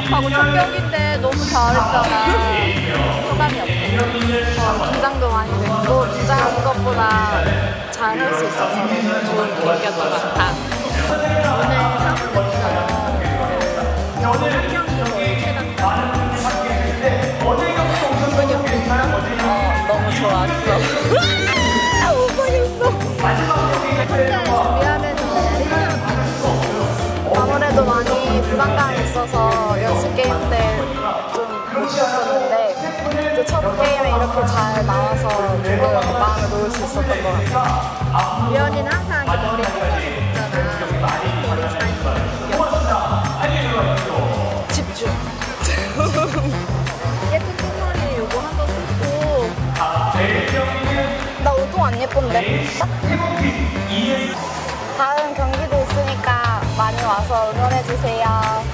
하고 첫 경기인데 너무 잘했잖아. 소감이 어때? 긴장도 많이 됐고 긴장한 것보다 잘 할 수 있어서 너무 좋은 경기였던 것 같아. 오늘 싸움했잖아. 한 경기 거의 최단. 기분이 어땠어? 너무 좋았어. 현재 준비해야 되는 아무래도 많이 부담감이 있어서 연습 게임 때 좀 못 뛰었었는데 또 첫 게임에 이렇게 잘 나와서 조금 마음을 놓을 수 있었던 것 같아요. 유연이는 항상 이렇게 머리 묶잖아. 머리 잘 묶여. 집중. 예쁜 똥머리 요거 한번 쓰고. 나 우동 안 예쁜데? 다음 경기도 있으니까 많이 와서 응원해주세요.